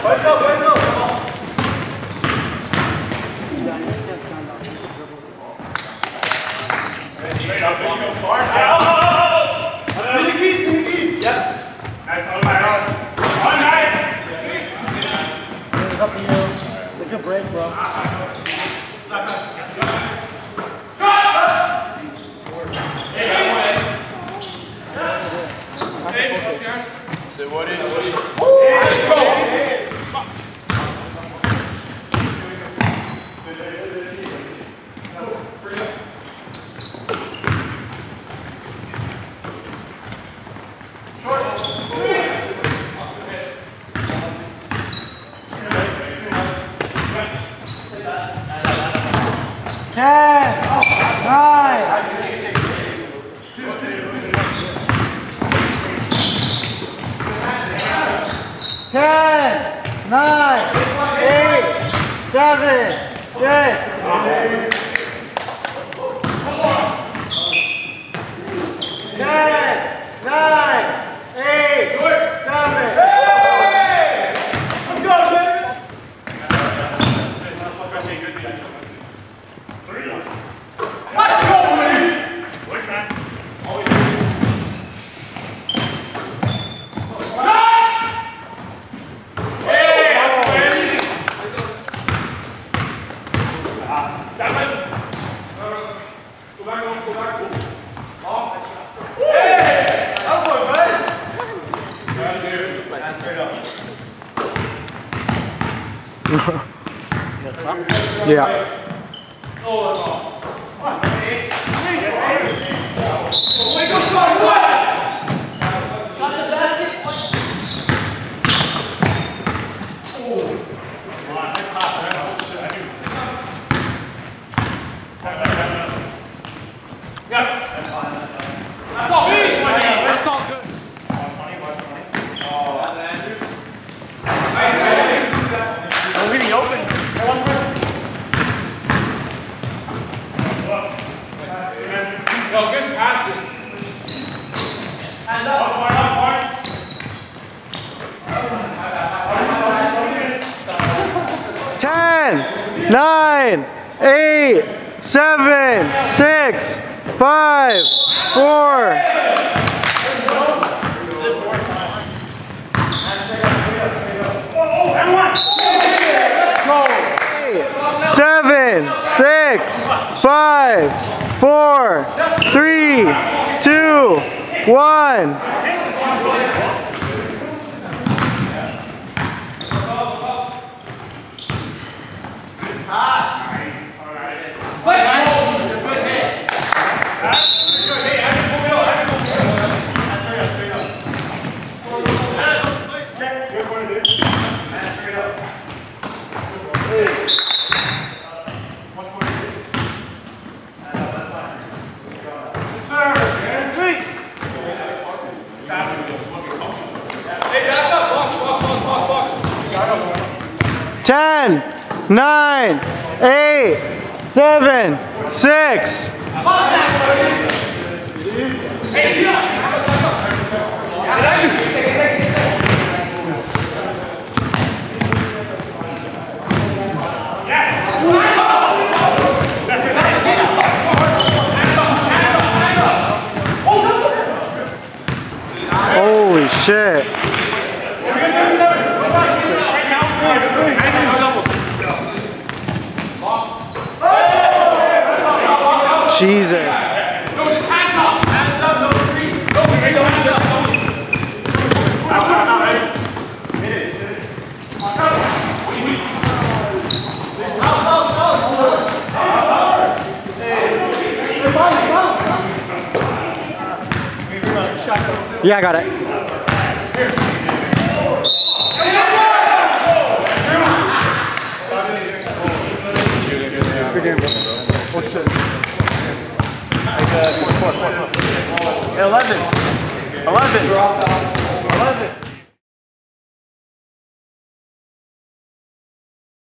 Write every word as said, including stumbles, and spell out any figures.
Good break, bro. Say what is what is? Let's go. Ten, nine, ten, nine, eight, seven, six, ten, nine, eight, seven. Hey! Let's go, baby! Let's go, baby! Wait, man. Yeah. Yo, good passes. Hands up. One more, one more. Ten, nine, eight, seven, six, five, four. Eight, seven, six, five, four, three, two, one. Ten, nine, eight, seven, six. Holy shit. Jesus. No, just hands up. Hands up, no retreat. No, hands up. Yeah, I got it. eleven. eleven. eleven.